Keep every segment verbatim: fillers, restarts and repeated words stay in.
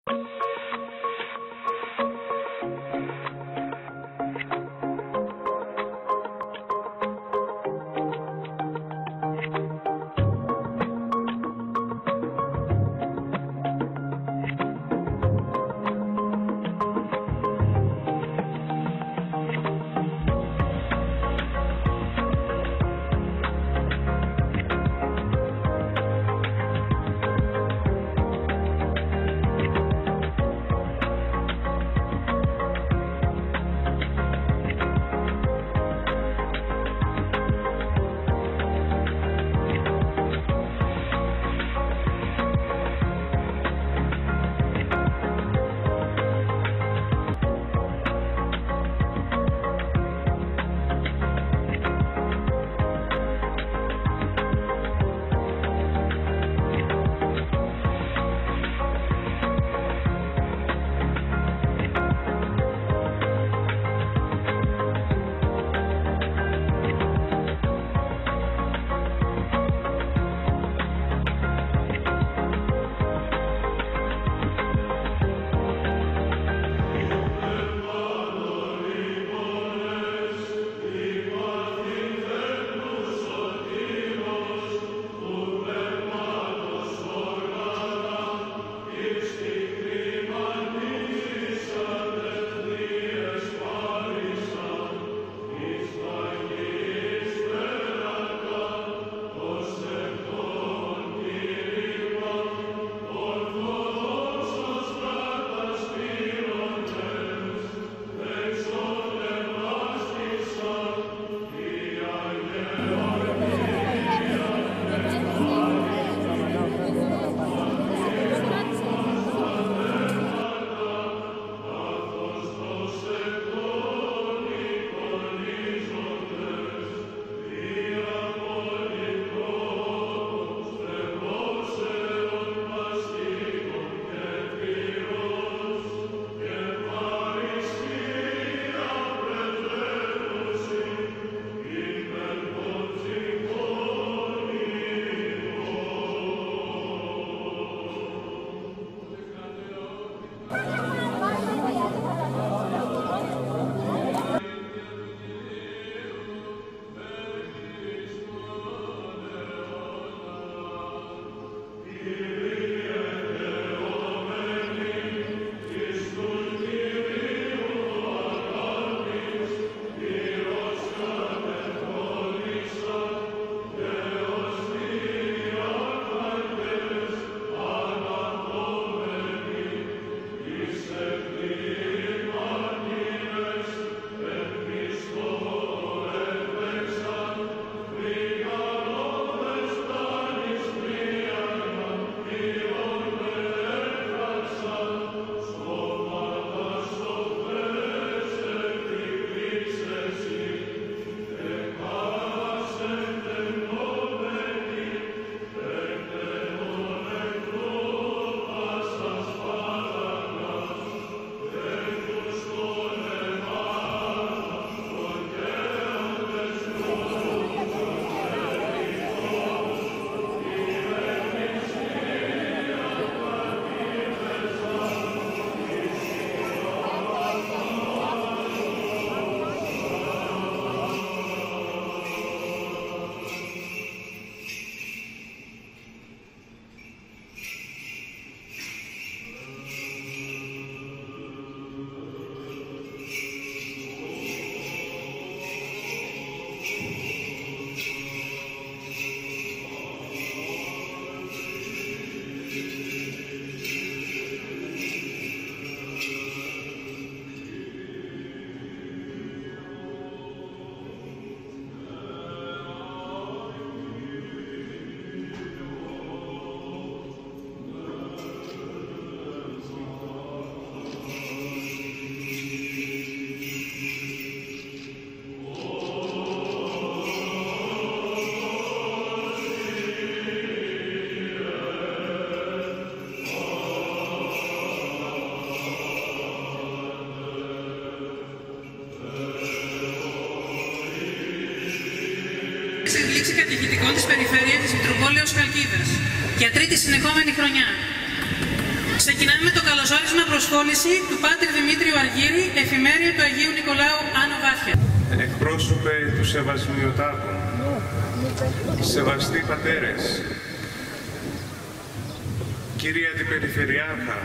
εξελίξει κατηχητικών της περιφέρειας της Μητροπόλεως Χαλκίδας για τρίτη συνεχόμενη χρονιά. Ξεκινάμε με το καλωσόρισμα προσχόληση του Πάτερ Δημήτριου Αργύρη, εφημέρεια του Αγίου Νικολάου Άνω Βάθια. Εκπρόσωπε του Σεβασμιωτάτου, σεβαστοί πατέρες, κυρία Αντιπεριφερειάρχα,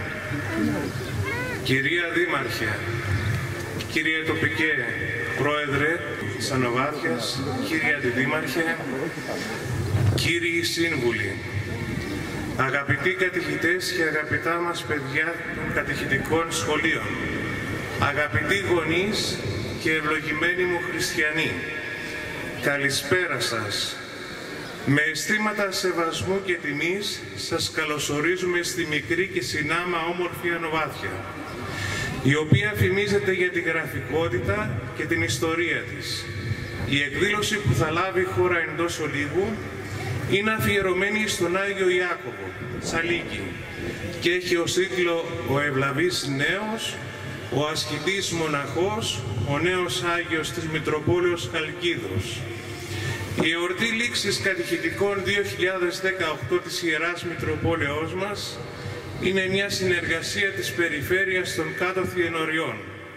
κυρία Δήμαρχε, κυρία Τοπικέ Πρόεδρε της Άνω Βάθιας, κύριε Αντιδήμαρχε, κύριοι Σύμβουλοι, αγαπητοί κατηχητές και αγαπητά μας παιδιά των κατηχητικών σχολείων, αγαπητοί γονείς και ευλογημένοι μου χριστιανοί, καλησπέρα σας. Με αισθήματα σεβασμού και τιμής σας καλωσορίζουμε στη μικρή και συνάμα όμορφη Άνω Βάθια, η οποία φημίζεται για τη γραφικότητα και την ιστορία της. Η εκδήλωση που θα λάβει η χώρα εντός ολίγου είναι αφιερωμένη στον Άγιο Ιάκωβο, Τσαλίκη, και έχει ως τίτλο «Ο Ευλαβής Νέος, ο Ασκητής Μοναχός, ο Νέος Άγιος της Μητροπόλεως Χαλκίδος». Η εορτή λήξης κατηχητικών δύο χιλιάδες δεκαοκτώ της Ιεράς Μητροπόλεως μας είναι μια συνεργασία της περιφέρειας των κάτω Θιενοριών.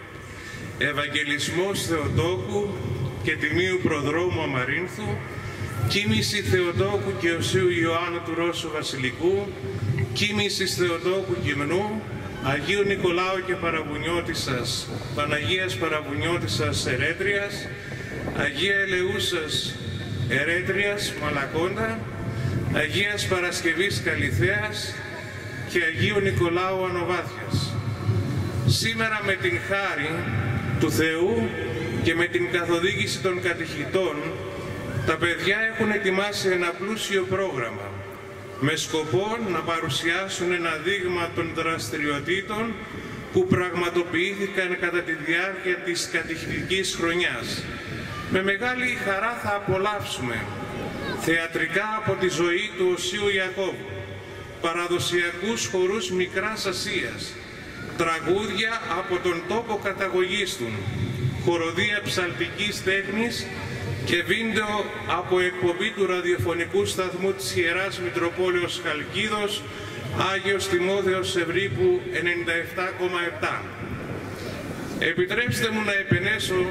Ευαγγελισμός Θεοτόκου και Τιμίου Προδρόμου Αμαρίνθου, κοίμηση Θεοτόκου και Οσίου Ιωάννου του Ρώσου Βασιλικού, κοίμησης Θεοτόκου Γυμνού, Αγίου Νικολάου και Παραβουνιώτισσας, Παναγίας Παραβουνιώτισσας Ερέτριας, Αγία Ελεούσας Ερέτριας Μαλακόντα, Αγίας Παρασκευής Καλυθέας και Αγίου Νικολάου Άνω Βάθιας. Σήμερα με την χάρη του Θεού και με την καθοδήγηση των κατηχητών, τα παιδιά έχουν ετοιμάσει ένα πλούσιο πρόγραμμα με σκοπό να παρουσιάσουν ένα δείγμα των δραστηριοτήτων που πραγματοποιήθηκαν κατά τη διάρκεια της κατηχητικής χρονιάς. Με μεγάλη χαρά θα απολαύσουμε θεατρικά από τη ζωή του Οσίου Ιακώβου, παραδοσιακούς χορούς Μικράς Ασίας, τραγούδια από τον τόπο καταγωγής του, χοροδία ψαλτικής τέχνης και βίντεο από εκπομπή του ραδιοφωνικού σταθμού της Ιεράς Μητροπόλεως Χαλκίδος, Άγιος Τιμόθεος Ευρύπου ενενήντα επτά κόμμα επτά. Επιτρέψτε μου να επενέσω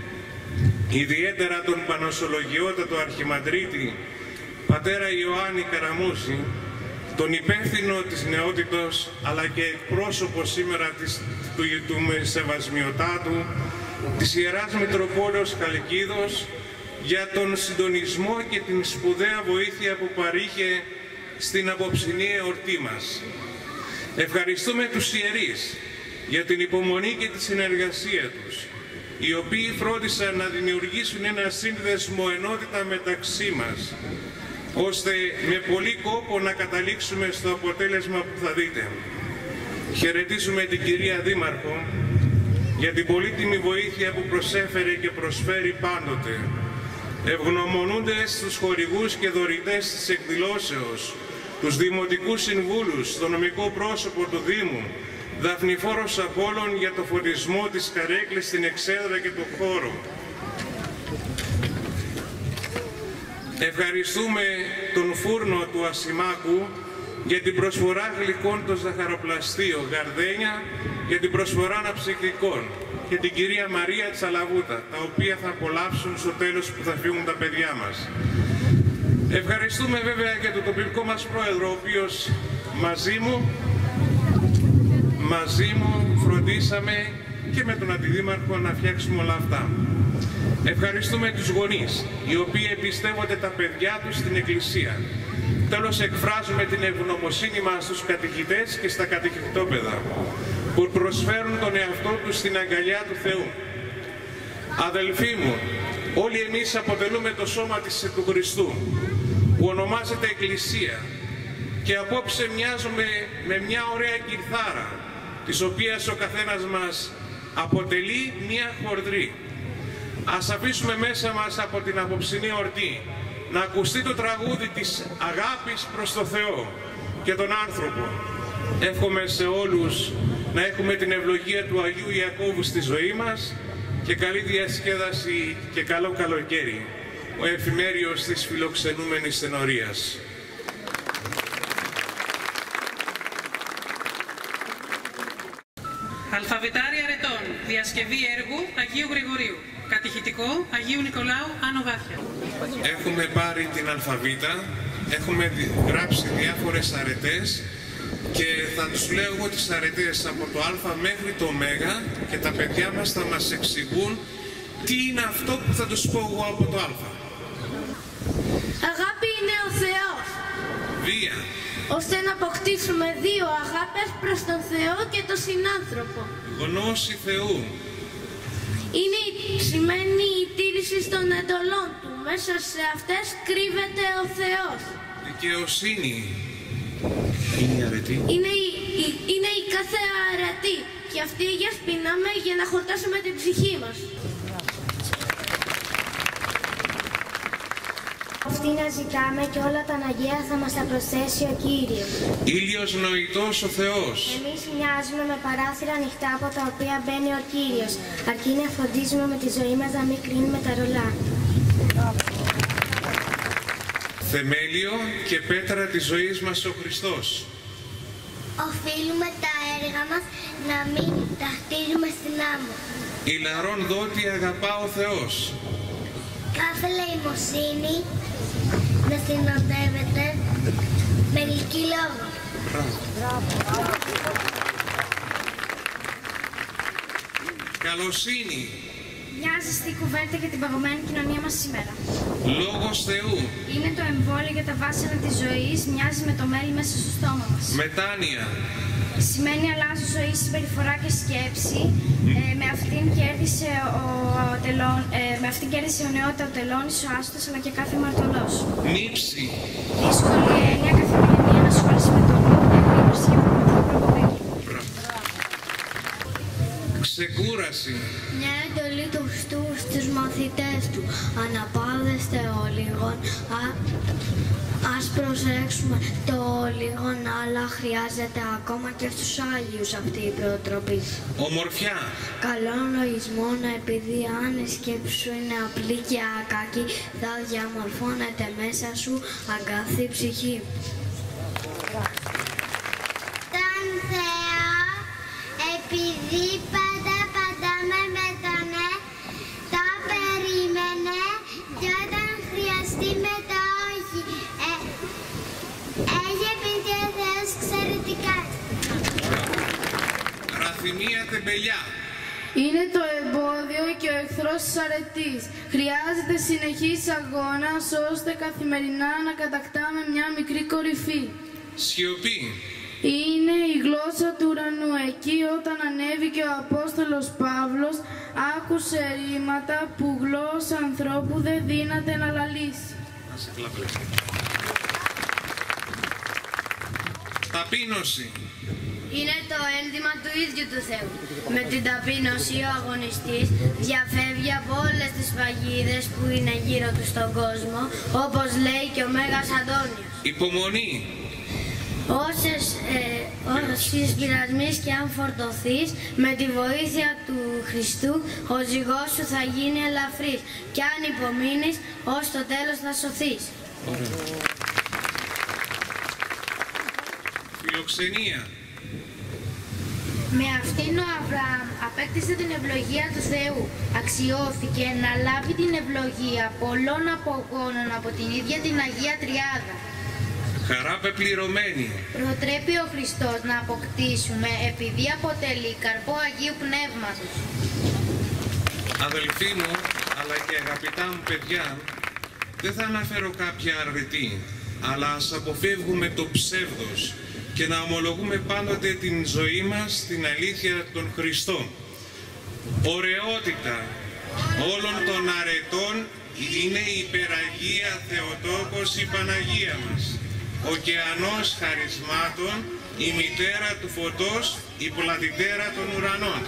ιδιαίτερα τον Πανοσολογιότατο Αρχιμανδρίτη Πατέρα Ιωάννη Καραμούση, τον υπεύθυνο της νεότητος αλλά και εκπρόσωπο σήμερα της, του, του Σεβασμιωτάτου της Ιεράς Μητροπόλεως Χαλκίδος, για τον συντονισμό και την σπουδαία βοήθεια που παρήχε στην απόψινή εορτή μας. Ευχαριστούμε τους ιερείς για την υπομονή και τη συνεργασία τους, οι οποίοι φρόντισαν να δημιουργήσουν ένα σύνδεσμο ενότητα μεταξύ μας, ώστε με πολύ κόπο να καταλήξουμε στο αποτέλεσμα που θα δείτε. Χαιρετίζουμε την κυρία Δήμαρχο για την πολύτιμη βοήθεια που προσέφερε και προσφέρει πάντοτε. Ευγνωμονούνται στους χορηγούς και δωρητές της εκδηλώσεως, τους δημοτικούς συμβούλους, το νομικό πρόσωπο του Δήμου, δαφνηφόρος Απόλλων για το φωτισμό της καρέκλης στην εξέδρα και τον χώρο. Ευχαριστούμε τον φούρνο του Ασημάκου για την προσφορά γλυκών το ζαχαροπλαστείο Γαρδένια, για την προσφορά αναψυκτικών, και την κυρία Μαρία Τσαλαβούτα, τα οποία θα απολαύσουν στο τέλος που θα φύγουν τα παιδιά μας. Ευχαριστούμε βέβαια και τον τοπικό μας πρόεδρο, ο οποίος μαζί μου, μαζί μου φροντίσαμε και με τον αντιδήμαρχο να φτιάξουμε όλα αυτά. Ευχαριστούμε τους γονείς, οι οποίοι εμπιστεύονται τα παιδιά τους στην Εκκλησία. Τέλος, εκφράζουμε την ευγνωμοσύνη μας στους κατηχητές και στα κατηχητόπαιδα, που προσφέρουν τον εαυτό τους στην αγκαλιά του Θεού. Αδελφοί μου, όλοι εμείς αποτελούμε το σώμα της του Χριστού, που ονομάζεται Εκκλησία, και απόψε μοιάζουμε με μια ωραία κιθάρα, της οποίας ο καθένας μας αποτελεί μια χορδρή. Ας αφήσουμε μέσα μας από την απόψινή εορτή να ακουστεί το τραγούδι της αγάπης προς το Θεό και τον άνθρωπο. Εύχομαι σε όλους να έχουμε την ευλογία του Αγίου Ιακώβου στη ζωή μας και καλή διασκέδαση και καλό καλοκαίρι. Ο εφημέριος της φιλοξενούμενης τενορίας. Αλφαβητάρι αρετών. Διασκευή έργου Αγίου Γρηγορίου. Κατηχητικό Αγίου Νικολάου Άνω Βάθια. Έχουμε πάρει την αλφαβήτα, έχουμε γράψει διάφορες αρετές και θα τους λέω εγώ τις αρετές από το α μέχρι το ω και τα παιδιά μας θα μας εξηγούν τι είναι αυτό που θα τους πω εγώ από το α. Αγάπη είναι ο Θεός. Βία. Ώστε να αποκτήσουμε δύο αγάπες προς τον Θεό και τον συνάνθρωπο. Γνώση Θεού. Είναι, σημαίνει η τήρηση των εντολών Του. Μέσα σε αυτές κρύβεται ο Θεός. Δικαιοσύνη. Είναι η αρετή. Είναι η, η, είναι η κάθε αρετή. Και αυτή για σπινάμε για να χορτάσουμε την ψυχή μας. Αυτή να ζητάμε και όλα τα αναγκαία θα μας τα προσθέσει ο Κύριος. Ήλιος νοητός ο Θεός. Εμείς μοιάζουμε με παράθυρα ανοιχτά από τα οποία μπαίνει ο Κύριος, αρκεί να φροντίζουμε με τη ζωή μας να μην κλείνουμε τα ρολά. Θεμέλιο και πέτρα της ζωής μας ο Χριστός. Οφείλουμε τα έργα μας να μην τα χτίζουμε στην άμμο. Ηλαρών δότη αγαπά ο Θεός. Κάθε ελεημοσύνη να συνοδεύεται με γλυκή λόγο. Καλοσύνη. Μοιάζει στη κουβέντα για την παγωμένη κοινωνία μας σήμερα. Λόγος Θεού. Είναι το εμβόλιο για τα βάσανα της ζωής, μοιάζει με το μέλι μέσα στο στόμα μας. Μετάνοια. Σημαίνει αλλάζω ζωή, συμπεριφορά και σκέψη. Ε, με αυτήν κέρδισε ο, ο, τελών, ε, με αυτήν κέρδισε ο νεότητα ο τελώνης, ο άστος, αλλά και κάθε μαρτωλός. Νύψη. Δύσκολη έννοια, καθημερινή ανασχόληση με τον νου, εγρήγορση για πραγματική προβολή. Ξεκούραση. Μια εντολή του Χριστού στους μαθητές του. Αναπαύδεστε ολίγων. Α, ας προσέξουμε το ολίγων, αλλά χρειάζεται ακόμα και στους Άγιους αυτή η προτροπή. Ομορφιά. Καλών λογισμών, επειδή αν η σκέψη σου είναι απλή και ακάκη, θα διαμορφώνεται μέσα σου αγκαθή ψυχή. Τον Θεό, επειδή πάντα παντάμε με τον ναι, το περίμενε και όταν χρειαστεί με το όχι. Ε, έχει επειδή ο Θεός ξέρει τι κάνει. Ραθυμία τεμπελιά. Είναι το εμπόδιο και ο εχθρός της αρετής. Χρειάζεται συνεχής αγώνας ώστε καθημερινά να κατακτάμε μια μικρή κορυφή. Σιωπή. Είναι η γλώσσα του ουρανού. Εκεί όταν ανέβηκε ο Απόστολος Παύλος άκουσε ρήματα που γλώσσα ανθρώπου δεν δύναται να λαλήσει. Ταπείνωση. Είναι το ένδυμα του ίδιου του Θεού. Με την ταπείνωση ο αγωνιστής διαφεύγει από όλες τις παγίδες που είναι γύρω του στον κόσμο, όπως λέει και ο Μέγας Αντώνιος. Υπομονή. Όσες, ε, όσες πειρασμείς και αν φορτωθείς, με τη βοήθεια του Χριστού, ο ζυγός σου θα γίνει ελαφρύς και αν υπομείνεις, ως το τέλος θα σωθείς. Ωραία. Φιλοξενία. Με αυτήν ο Αβραάμ απέκτησε την ευλογία του Θεού. Αξιώθηκε να λάβει την ευλογία πολλών απογόνων από την ίδια την Αγία Τριάδα. Χαρά πεπληρωμένη. Προτρέπει ο Χριστός να αποκτήσουμε επειδή αποτελεί καρπό Αγίου Πνεύματος. Αδελφοί μου, αλλά και αγαπητά μου παιδιά, δεν θα αναφέρω κάποια αρετή, αλλά ας αποφεύγουμε το ψεύδος και να ομολογούμε πάντοτε την ζωή μας στην αλήθεια των Χριστών. Ωραιότητα όλων των αρετών είναι η υπεραγία Θεοτόκος η Παναγία μας, ωκεανός χαρισμάτων, η μητέρα του φωτός, η πλατητέρα των ουρανών.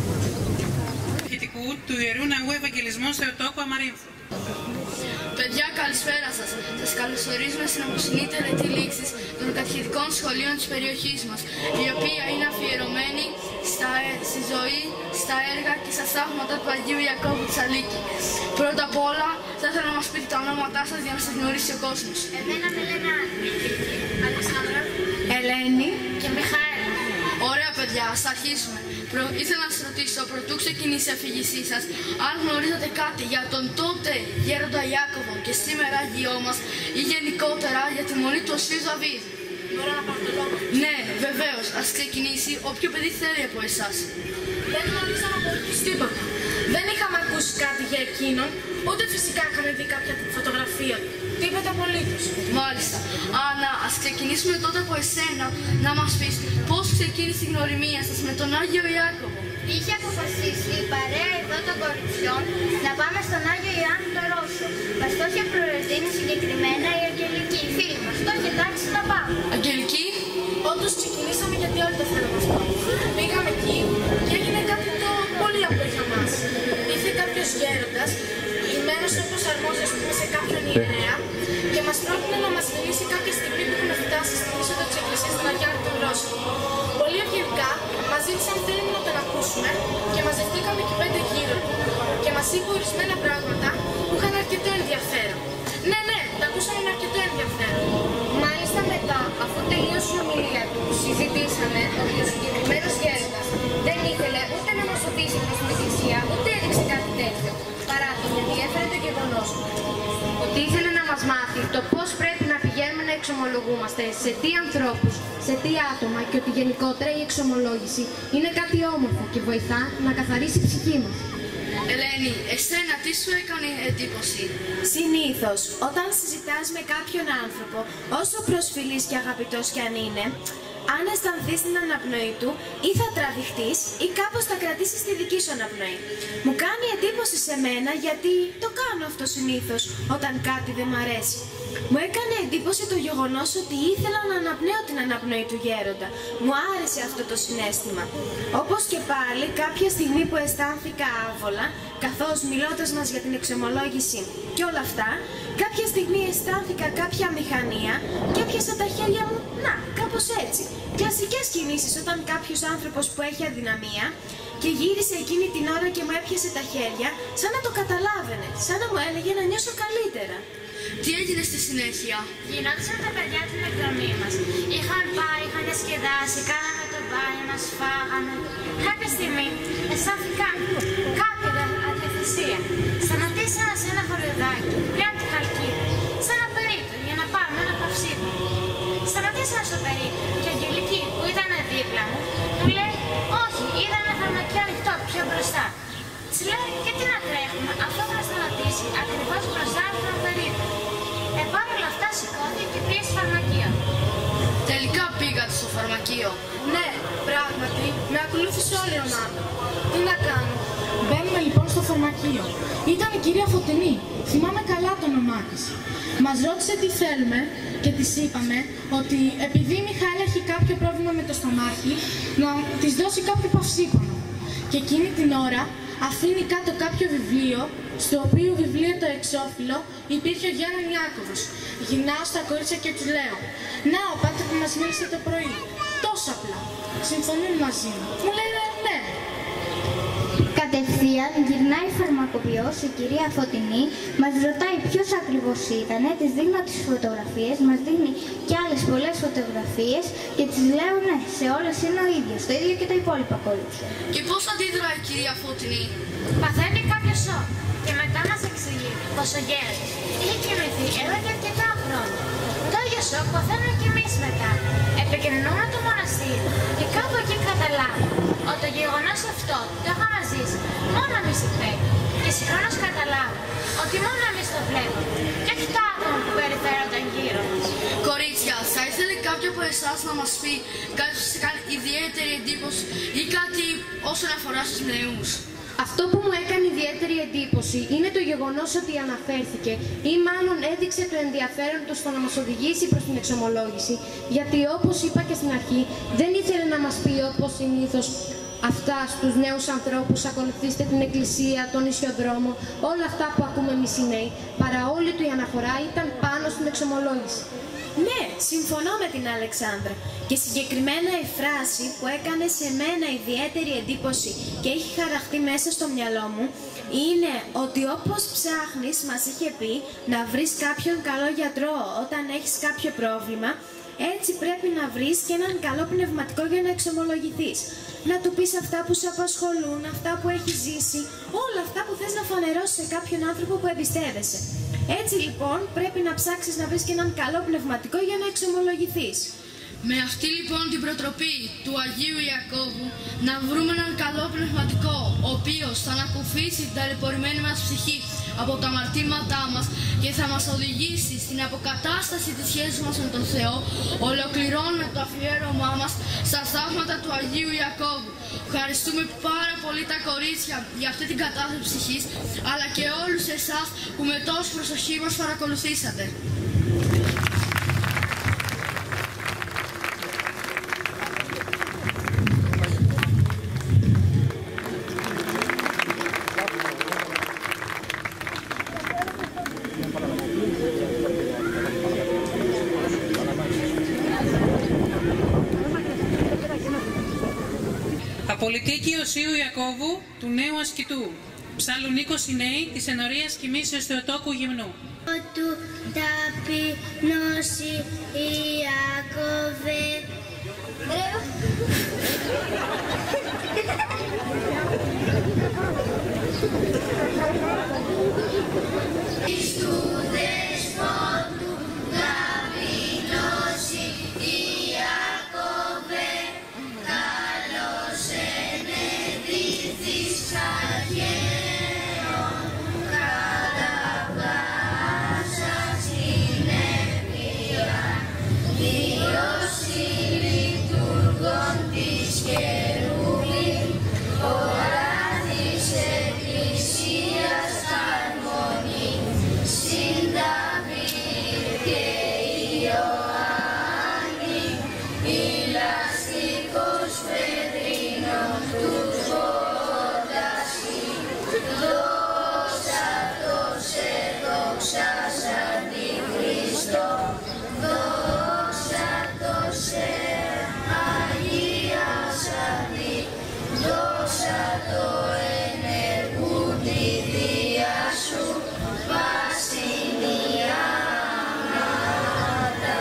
Του Ιερού Ναού Ευαγγελισμού Θεοτόκου Αμαρίνθου. Παιδιά, καλησπέρα σας. Σας καλωσορίζουμε στην απόψινή τελετή λήξης των κατηχητικών σχολείων της περιοχής μας, η οποία είναι αφιερωμένη στα, στη ζωή, στα έργα και στα θαύματα του Αγίου Ιακώβου της Αλίκη. Πρώτα απ' όλα, θα ήθελα να μας πείτε τα ονόματά σας για να σας γνωρίσει ο κόσμος. Εμένα με λένε Αλεξάνδρα, Ελένη και Μιχαέλ. Ωραία παιδιά, ας αρχίσουμε. Προ... Ήθελα να σας ρωτήσω, πρωτού ξεκινήσει η αφήγησή σας, αν γνωρίζετε κάτι για τον τότε Γέροντα Ιάκωβο και σήμερα Αγιό μας, ή γενικότερα για τη μονή του Οσίου Δαβίδ. Μπορώ να πάρω το λόγο? Ναι, βεβαίως. Ας ξεκινήσει όποιο παιδί θέλει από εσάς. Δεν γνωρίζαμε απολύτως τίποτα. Δεν είχαμε ακούσει κάτι για εκείνον, ούτε φυσικά είχαμε δει κάποια φωτογραφία του. Τίποτα απολύτως. Μάλιστα. Άννα, ας ξεκινήσουμε τότε από εσένα να μας πεις πώς ξεκίνησε η γνωριμία σας με τον Άγιο Ιάκωβο. Είχε αποφασίσει η παρέα εδώ των κοριτσιών να πάμε στον Άγιο Ιωάννη το Ρώσο. Μας το είχε προετοιμάσει συγκεκριμένα η Αγγελική, η φίλη μας. Το είχε εντάξει να πάμε. Αγγελική. Όντως ξεκινήσαμε γιατί όλοι το θέλαμε αυτό. Πήγαμε εκεί και έγινε κάτι το πολύ απλό για μας. Ήρθε κάποιος γέροντας, ημένος όπως αρμόζει ας πούμε σε κάποιον ιερέα, και μας πρότεινε να μας μιλήσει κάποια στιγμή που έχουμε φτάσει στην είσοδο της εκκλησίας του Αγιάννη του Ρώσου. Πολύ ευγενικά μας ζήτησαν αν θέλουμε να τον ακούσουμε και μαζευτήκαμε εκεί πέντε γύρω του και μας είπε ορισμένα πράγματα που είχαν αρκετό ενδιαφέρον. Ναι, ναι, τα ακούσαμε με αρκετό ενδιαφέρον. Μάλιστα μετά, αφού τελείωσε η ομιλία του, συζητήσαμε ότι ο συγκεκριμένος γέροντας δεν ήθελε ούτε να μας οδηγήσει προς την εκκλησία, ούτε έδειξε κάτι τέτοιο. Παρά το γιατί έφερε το γεγονός ότι ήθελε να μας μάθει το πώς πρέπει να πηγαίνουμε να εξομολογούμαστε, σε τι ανθρώπους, σε τι άτομα, και ότι γενικότερα η εξομολόγηση είναι κάτι όμορφο και βοηθά να καθαρίσει η ψυχή μας. Ελένη, εσένα τι σου έκανε εντύπωση? Συνήθως, όταν συζητάς με κάποιον άνθρωπο, όσο προσφυλής και αγαπητός κι αν είναι, αν αισθανθείς την αναπνοή του, ή θα τραβηχτείς ή κάπως θα κρατήσεις τη δική σου αναπνοή. Μου κάνει εντύπωση σε μένα γιατί το κάνω αυτό συνήθως όταν κάτι δεν μ' αρέσει. Μου έκανε εντύπωση το γεγονός ότι ήθελα να αναπνέω την αναπνοή του γέροντα. Μου άρεσε αυτό το συναίσθημα. Όπως και πάλι κάποια στιγμή που αισθάνθηκα άβολα, καθώς μιλώντας μας για την εξομολόγηση και όλα αυτά, κάποια στιγμή αισθάνθηκα κάποια μηχανία και έπιασα τα χέρια μου, να, κάπως έτσι. Κλασικές κινήσεις όταν κάποιος άνθρωπος που έχει αδυναμία και γύρισε εκείνη την ώρα και μου έπιασε τα χέρια, σαν να το καταλάβαινε, σαν να μου έλεγε να νιώσω καλύτερα. Τι έγινε στη συνέχεια? Γινόντουσαν τα παιδιά την εκδρομή μας. Είχαν πάει, είχαν διασκεδάσει, κάναμε το μπάνιο μας, φάγαμε. Κάποια στιγμή αισθάνθηκα κάποια αδιαθεσία. Σταματήσαμε σε ένα χωριοδάκι, πλέον τη Χαλκίδα, σε ένα περίπτωμα για να πάμε ένα παυσίδι. Σταματήσαμε στο περίπτωμα και η Αγγελική που ήταν δίπλα μου μου λέει: όχι, είδα ένα φαρμακείο ανοιχτό πιο μπροστά. Της λέω: γιατί να τρέχουμε, αυτό θα μας σταματήσει ακριβώς μπροστά από τον περίπτωμα. Ε, παρ' όλα αυτά σηκώθηκε και πήγε στο φαρμακείο. Τελικά πήγατε στο φαρμακείο? Ναι, πράγματι, με ακολούθησε όλη η ομάδα. Τι να κάνω. Μπαίνουμε λοιπόν στο φαρμακείο. Ήταν η κυρία Φωτεινή. Θυμάμαι καλά το όνομά της. Μας ρώτησε τι θέλουμε και της είπαμε ότι επειδή η Μιχαέλα έχει κάποιο πρόβλημα με το στομάχι, να της δώσει κάποιο παυσίπονο. Και εκείνη την ώρα αφήνει κάτω κάποιο βιβλίο, στο οποίο βιβλίο το εξώφυλλο υπήρχε ο Γιάννη Ιάκωβος. Γυρνάω στα κορίτσια και τους λέω: να, ο πάτερ που μας μίλησε το πρωί. Τόσο απλά. Συμφωνούν μαζί μου. Μου λένε ναι. Κατευθείαν γυρνάει φαρμακοποιός η κυρία Φωτεινή, μας ρωτάει ποιος ακριβώς ήτανε, της δείχνω τις φωτογραφίες, μας δείχνει και άλλες πολλές φωτογραφίες και της λέω ναι, σε όλες είναι ο ίδιος, το ίδιο και τα υπόλοιπα κορίτσια. Και πώς αντιδράει η κυρία Φωτεινή? Παθαίνει κάποιο σοκ και μετά μας εξηγεί πως ο γέροντας είχε κοιμηθεί εδώ και αρκετά χρόνια. Το ίδιο σοκ παθαίνουμε κι εμείς μετά. Επικοινωνούμε το μοναστήρι και κάπου εκεί καταλάβω ότι το γεγονός αυτό το είχαμε ζήσει μόνο εμείς οι παίκτες. Και συγχρόνως καταλάβω ότι μόνο εμείς το βλέπουμε και όχι τα άτομα που περιφέρονταν γύρω μας. Κορίτσια, θα ήθελε κάποιο από εσάς να μας πει κάτι που σας κάνει ιδιαίτερη εντύπωση ή κάτι όσον αφορά στους νέους? Αυτό που μου έκανε ιδιαίτερη εντύπωση είναι το γεγονός ότι αναφέρθηκε ή μάλλον έδειξε το ενδιαφέρον του στο να μας οδηγήσει προς την εξομολόγηση, γιατί όπως είπα και στην αρχή δεν ήθελε να μας πει όπως συνήθως αυτά στους νέους ανθρώπους, ακολουθήστε την εκκλησία, τον ισιοδρόμο, όλα αυτά που ακούμε εμείς οι νέοι, παρά όλη του η αναφορά ήταν πάνω στην εξομολόγηση. Ναι, συμφωνώ με την Αλεξάνδρα. Και συγκεκριμένα η φράση που έκανε σε μένα ιδιαίτερη εντύπωση και έχει χαραχτεί μέσα στο μυαλό μου είναι ότι όπως ψάχνεις, μας είχε πει, να βρεις κάποιον καλό γιατρό όταν έχεις κάποιο πρόβλημα, έτσι πρέπει να βρεις και έναν καλό πνευματικό για να εξομολογηθείς. Να του πεις αυτά που σε απασχολούν, αυτά που έχεις ζήσει, όλα αυτά που θες να φανερώσεις σε κάποιον άνθρωπο που εμπιστεύεσαι. Έτσι λοιπόν πρέπει να ψάξεις να βρεις και έναν καλό πνευματικό για να εξομολογηθείς. Με αυτή λοιπόν την προτροπή του Αγίου Ιακώβου να βρούμε έναν καλό πνευματικό, ο οποίος θα ανακουφίσει την ταλαιπωρημένη μας ψυχή από τα αμαρτήματά μας και θα μας οδηγήσει στην αποκατάσταση της σχέσης μας με τον Θεό, ολοκληρώνουμε το αφιέρωμά μας στα θαύματα του Αγίου Ιακώβου. Ευχαριστούμε πάρα πολύ τα κορίτσια για αυτή την κατάσταση ψυχής, αλλά και όλους εσάς που με τόση προσοχή μας παρακολουθήσατε. Πολιτική Οσίου Ιακώβου του Νέου Ασκητού. Ψάλλουν είκοσι νέοι της ενορίας Κοιμήσεως Θεοτόκου Γυμνού. Του ταπεινώσει Ιακώβε. Χριστού δεσπότου ταπεινώσει Ιακώβε. Καλώς ενεδίθης αρχαίων κατά πάσα συνέπεια διώσει λειτουργών της Κερουβήμ ώρα της Εκκλησίας χαρμονή συν Δαβίδ και Ιωάννη ηλαστικός Πετρίνων τους βόντασι δόξα το σε δόξα σαν τη Χριστό δόξα το σε Αγία σαν τη δόξα το ενεργού τη Δία σου βασιλιάματα.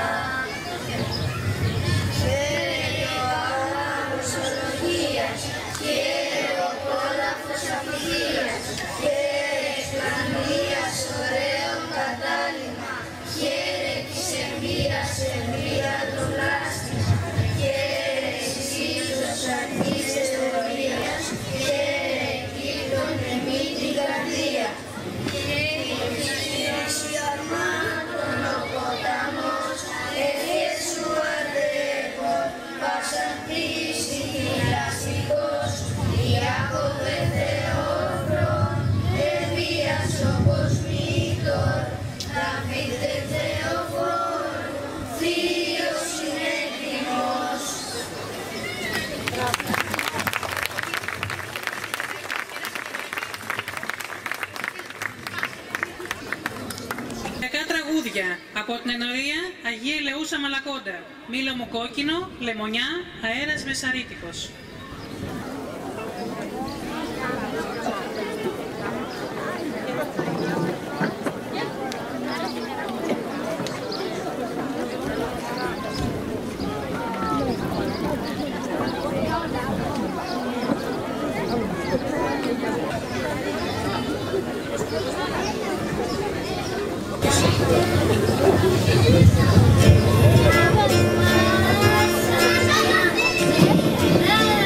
Φέρε ο αγάπος ολογίας και ο κόλαφος αφηγίας φέρε εκκλανίας ωραίων κατάλημα χαίρε της εμβίας εμβία το πλάστημα χαίρε της ύψος αρχής εστορίας χαίρε κύτων εμεί την καρδία χαίρε της αρμάτων ο ποταμός ευχές σου αρδεύων βασαντής ηλαστικός Ιακώβε Θεόφρον ευβίας όπως μήτωρ Δαβίδε Θεοφόρου θείος είναι έτοιμος. Δεκά τραγούδια από την ενορία Αγία Ελεούσα Μαλακόντα. Μήλο μου κόκκινο, λεμονιά, αέρας μεσαρίτικος. Yeah.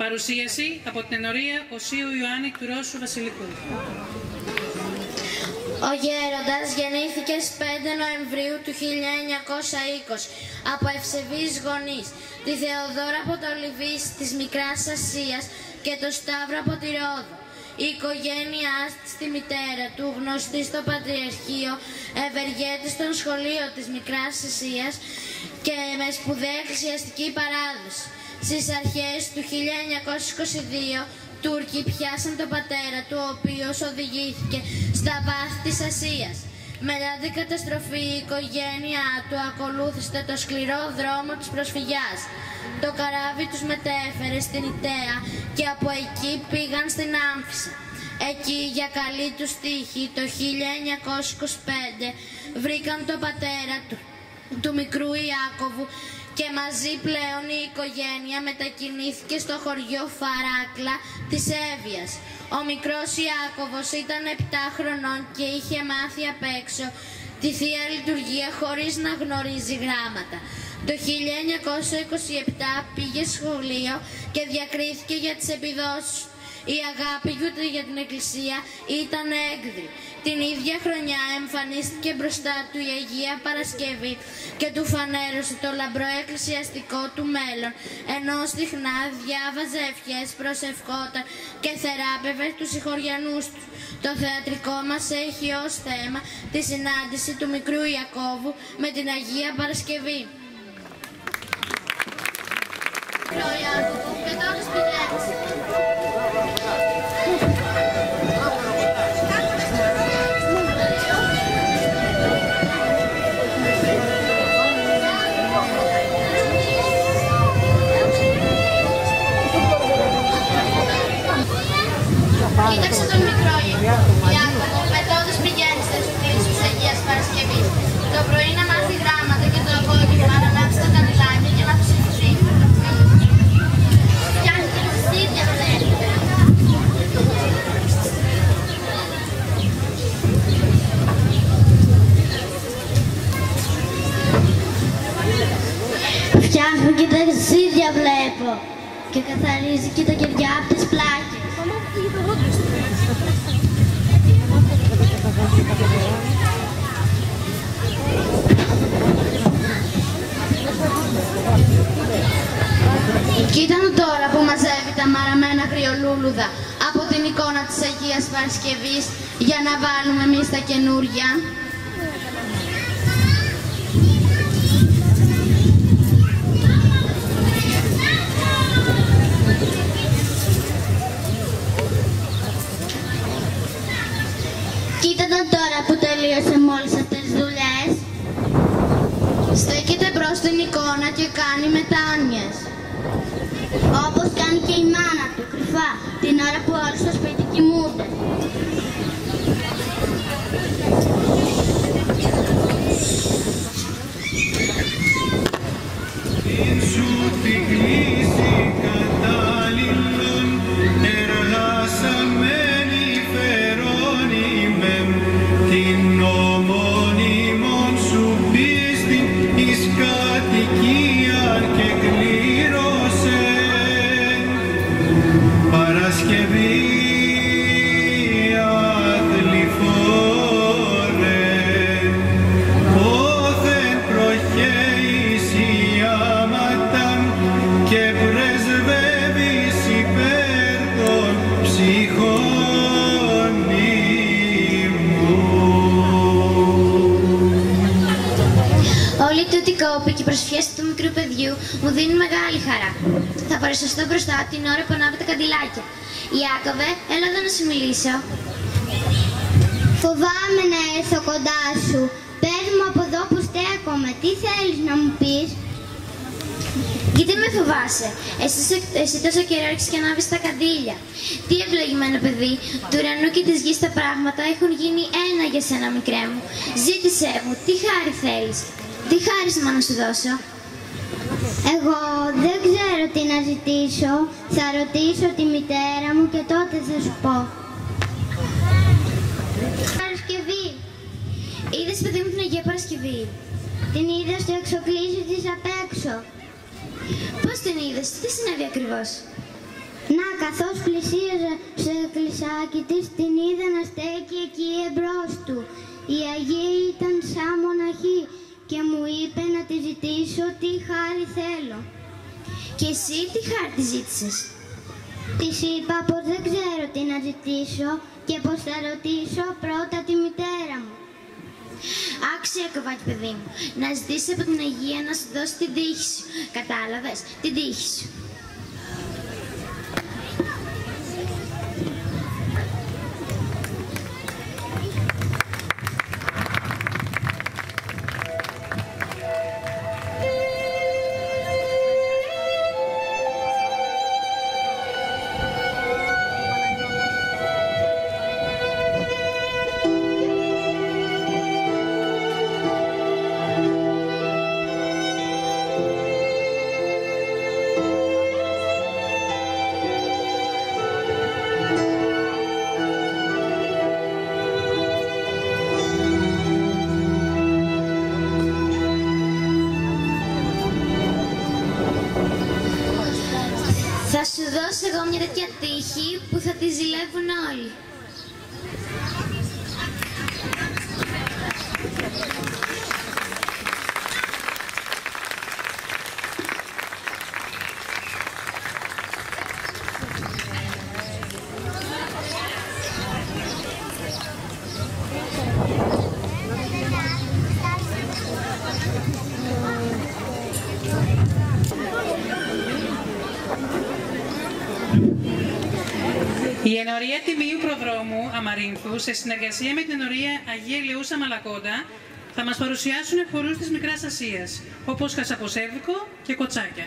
Παρουσίαση από την ενορία Οσίου Ιωάννη του Ρώσου Βασιλικού. Ο γέροντας γεννήθηκε στις πέντε Νοεμβρίου του χίλια εννιακόσια είκοσι από ευσεβείς γονείς, τη Θεοδόρα από το Λιβύης της Μικράς Ασίας και το Σταύρο από τη Ρόδο. Η οικογένειά στη μητέρα του, γνωστή στο Πατριαρχείο, ευεργέτη στο σχολείο της Μικράς Ασίας και με σπουδαία εκκλησιαστική παράδοση. Στις αρχές του χίλια εννιακόσια είκοσι δύο, Τούρκοι πιάσαν τον πατέρα του, ο οποίος οδηγήθηκε στα βάθη της Ασίας. Μετά την καταστροφή, η οικογένειά του ακολούθησε το σκληρό δρόμο της προσφυγιάς. Το καράβι τους μετέφερε στην Ιταία και από εκεί πήγαν στην Άμφισσα. Εκεί, για καλή τους τύχη, το χίλια εννιακόσια είκοσι πέντε βρήκαν τον πατέρα του, του μικρού Ιάκωβου, και μαζί πλέον η οικογένεια μετακινήθηκε στο χωριό Φαράκλα της Εύβοιας. Ο μικρός Ιάκωβος ήταν επτά χρονών και είχε μάθει απ' έξω τη Θεία Λειτουργία χωρίς να γνωρίζει γράμματα. Το χίλια εννιακόσια είκοσι επτά πήγε σχολείο και διακρίθηκε για τις επιδόσεις. Η αγάπη του για την Εκκλησία ήταν έγκρη. Την ίδια χρονιά εμφανίστηκε μπροστά του η Αγία Παρασκευή και του φανέρωσε το λαμπρό εκκλησιαστικό του μέλλον, ενώ συχνά διάβαζε ευχές, προσευχόταν και θεράπευε τους συγχωριανούς του. Το θεατρικό μας έχει ως θέμα τη συνάντηση του μικρού Ιακώβου με την Αγία Παρασκευή. Και τώρα σπηλέτησε. Κοίταξε τον μικρό Ιάκωβο, πετώντας πηγαίνει στα εσωτερικά της Αγίας Παρασκευής. Το πρωί να μάθει γράμματα και το απόγευμα να ανάψει τα κανελάκια και να ψηφιστεί. Φτιάχνει και ξύδια βλέπει. Φτιάχνει και τα ξύδια βλέπω και καθαρίζει και τα κεριά από τις πλάκες. Κοίτα μου τώρα που μαζεύει τα μαραμένα κρυολούλουδα από την εικόνα της Αγίας Παρασκευής για να βάλουμε εμείς τα καινούρια. Κοίτα τον τώρα που τελείωσε μόλις αυτές τις δουλειές. Στέκεται μπρος στην εικόνα και κάνει μετάνοιες. Όπως κάνει και η μάνα του, κρυφά, την ώρα που όλοι στο σπίτι κοιμούνται. Και οι προσευχές του μικρού παιδιού μου δίνουν μεγάλη χαρά. Θα παρουσιαστώ μπροστά την ώρα που ανάβω τα καντιλάκια. Ιάκωβε, έλα εδώ να σου μιλήσω. Φοβάμαι να έρθω κοντά σου. Πες μου από εδώ που στέκομαι. Τι θέλεις να μου πεις? Γιατί με φοβάσαι. Εσύ, εσύ τόσο καιρό έρχεσαι και ανάβεις τα καντήλια. Τι ευλογημένο παιδί. Του ουρανού και της γης τα πράγματα έχουν γίνει ένα για σένα, μικρέ μου. Ζήτησέ μου, τι χάρη θέλεις. Τι χάρισμα να σου δώσω? Εγώ δεν ξέρω τι να ζητήσω. Θα ρωτήσω τη μητέρα μου και τότε θα σου πω. Παρασκευή. Είδες, παιδί μου, την Αγία Παρασκευή? Την είδα στο εξοκλήσι της απ' έξω. Πώς την είδες, τι συνέβη ακριβώς? Να, καθώς πλησίαζα στο εκκλησάκι της, την είδα να στέκει εκεί εμπρός του. Η Αγία ήταν σαν μοναχή και μου είπε να τη ζητήσω τι χάρη θέλω. Και εσύ τι χάρη τη ζήτησες? Της είπα πως δεν ξέρω τι να ζητήσω και πως θα ρωτήσω πρώτα τη μητέρα μου. Άξια κοβάκι, παιδί μου, να ζητήσεις από την Αγία να σου δώσει την τύχη σου. Κατάλαβες, την τύχη σου. Θα σου δώσω εγώ μια τέτοια τύχη που θα τη ζηλεύουν όλοι. Η ενορία Τιμίου Προδρόμου Αμαρίνθου, σε συνεργασία με την ενορία Αγία Ελεούσα Μαλακόντα, θα μας παρουσιάσουν χορούς της Μικράς Ασίας, όπως Χασαποσέρβικο και Κοτσάκια.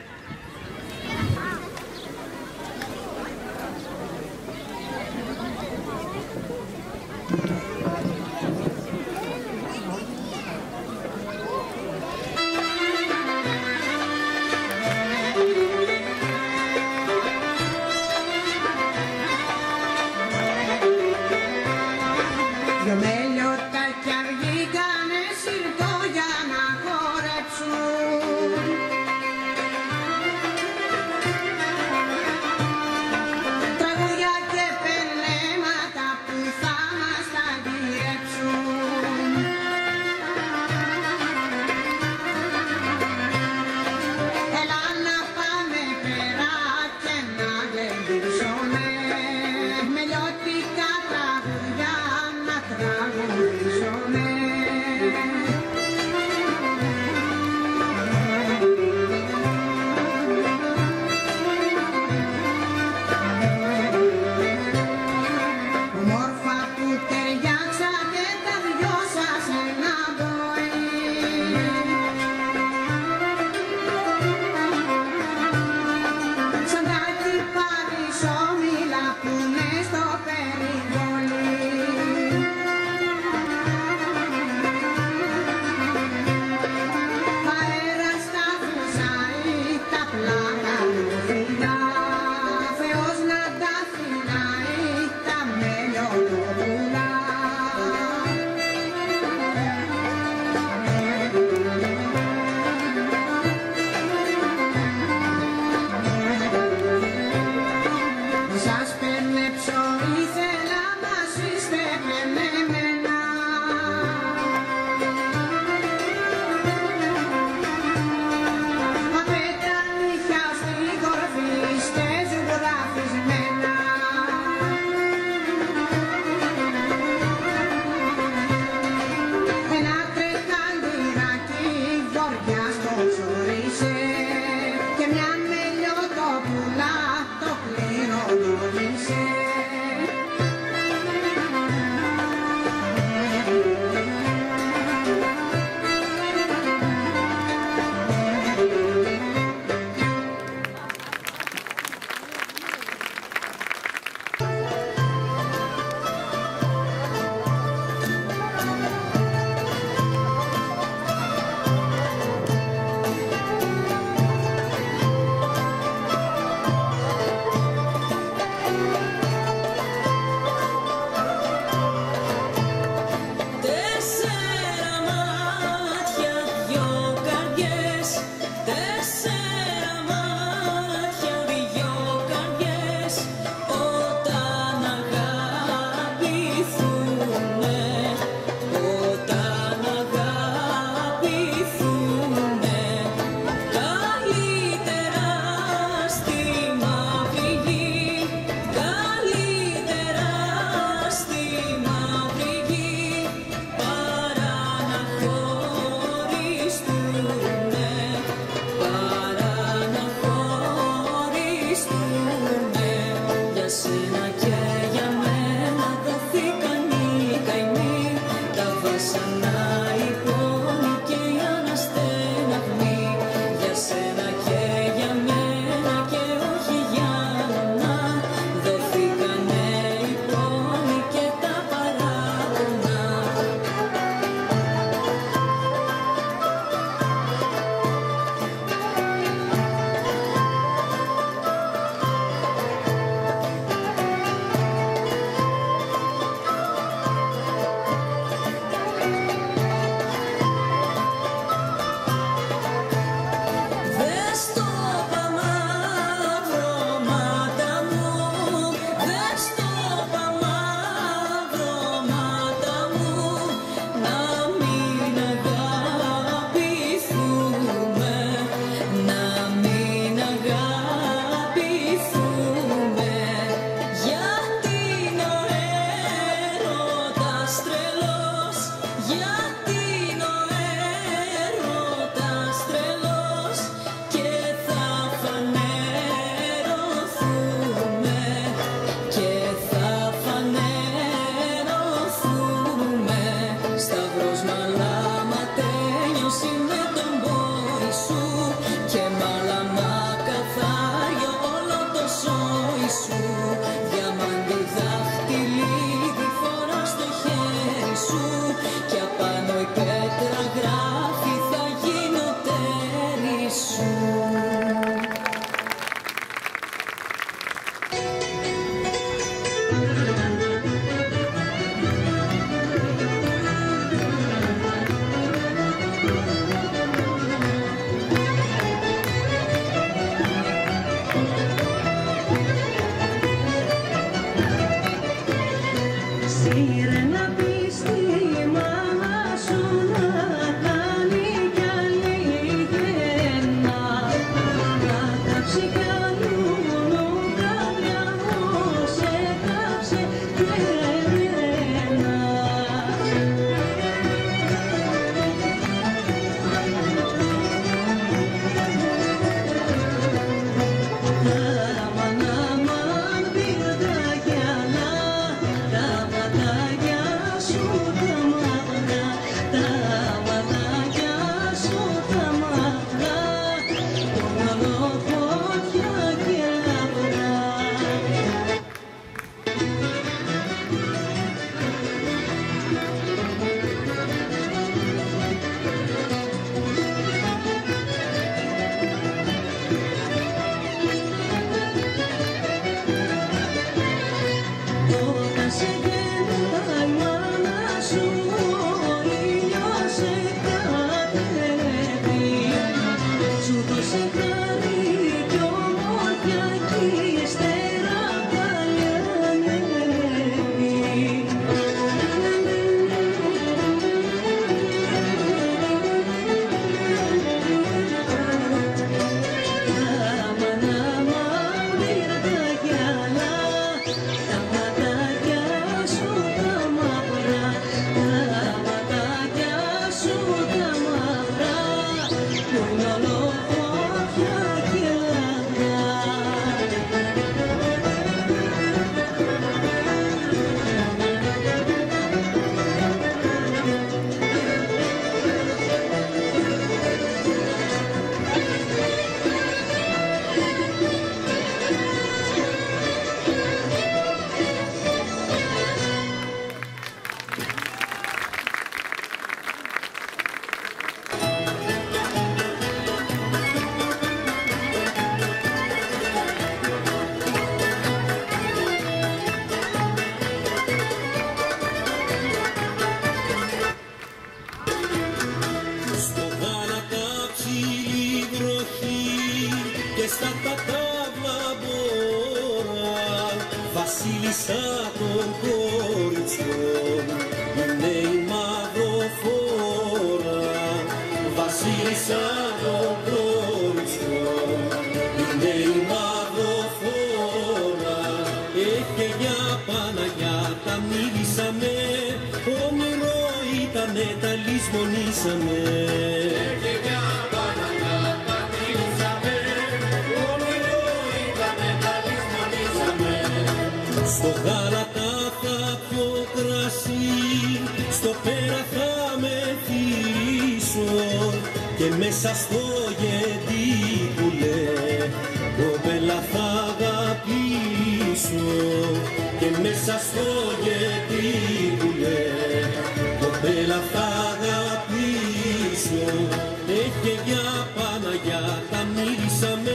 ήτανε τα λησμονήσαμε. Και μια Παναγιά τα μίλησαμε, όνειρο ήτανε τα λησμονήσαμε. Στο γάλατα θα πιω κρασί, στο πέρα θα μεθύσω και μέσα στο γεντίκουλε κοπέλα θα αγαπήσω. Και μέσα στο γεντίκουλε κοπέλα θα αγαπήσω. Έχει για Παναγιά τα μίλησαμε,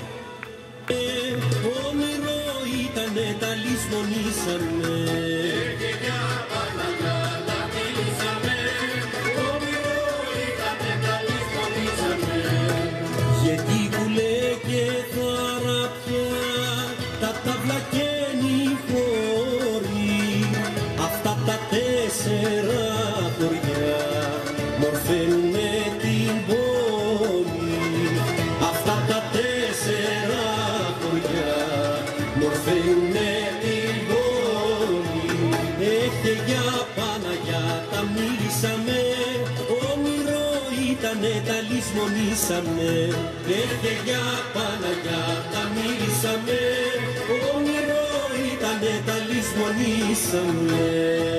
όνειρο ήτανε τα λησμονήσαμε. Έχει για Παναγιά τα μίλησαμε, όνειρο ήτανε τα λησμονήσαμε. Γεντίκουλε και θαραπιά, τα ταύλα και νυχώροι, αυτά τα τέσσερα χωριά μορφαίνουνε την πόλη. Αυτά τα τέσσερα χωριά μορφαίνουνε την πόλη. Έχε για Παναγιά τα μίλησαμε, όνειρο ήτανε τα λησμονήσαμε. Έχε για Παναγιά τα μίλησαμε, όνειρο ήτανε τα λησμονήσαμε.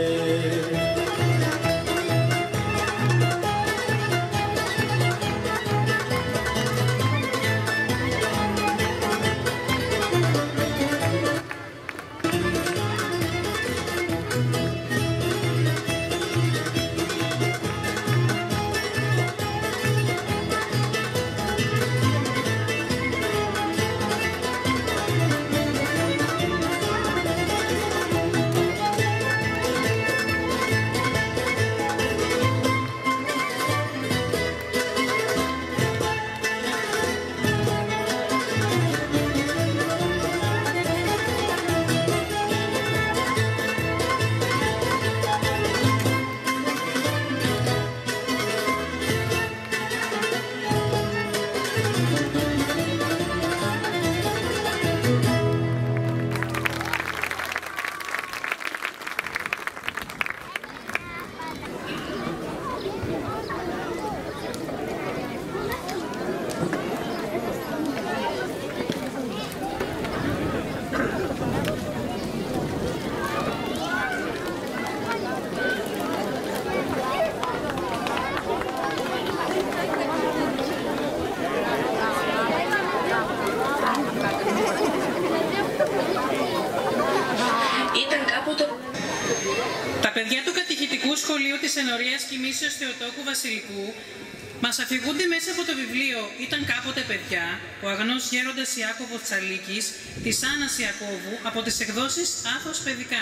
Τα παιδιά του κατηχητικού σχολείου της Ενορίας Κοιμήσεως Θεοτόκου Βασιλικού μας αφηγούνται μέσα από το βιβλίο «Ήταν κάποτε παιδιά», ο αγνός γέροντας Ιάκωβος Τσαλίκης, της Άννας Ιακώβου, από τις εκδόσεις Άθος Παιδικά.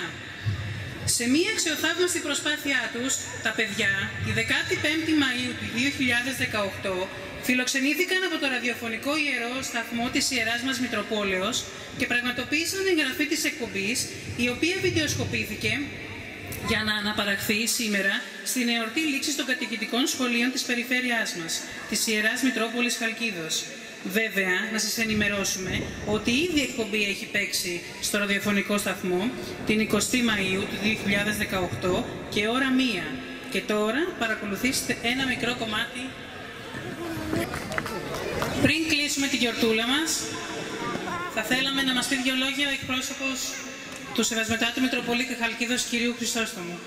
Σε μία αξιοθαύμαστη προσπάθειά τους, τα παιδιά, τη δεκαπέντε Μαΐου του δύο χιλιάδες δεκαοκτώ, φιλοξενήθηκαν από το ραδιοφωνικό ιερό σταθμό της Ιεράς μας Μητροπόλεως και πραγματοποίησαν εγγραφή της εκπομπής, η οποία βιντεοσκοπήθηκε για να αναπαραχθεί σήμερα στην εορτή λήξης των κατηχητικών σχολείων της περιφέρειάς μας, της Ιεράς Μητρόπολης Χαλκίδος. Βέβαια, να σας ενημερώσουμε ότι ήδη η εκπομπή έχει παίξει στο ραδιοφωνικό σταθμό την εικοστή Μαΐου του δύο χιλιάδες δεκαοκτώ και ώρα μία. Και τώρα παρακολουθήστε ένα μικρό κομμάτι. Πριν κλείσουμε τη γιορτούλα μας, θα θέλαμε να μας πει δύο λόγια ο εκπρόσωπος του Σεβασμιωτάτου Μητροπολίτη Χαλκίδος, κυρίου Χρυσόστομου.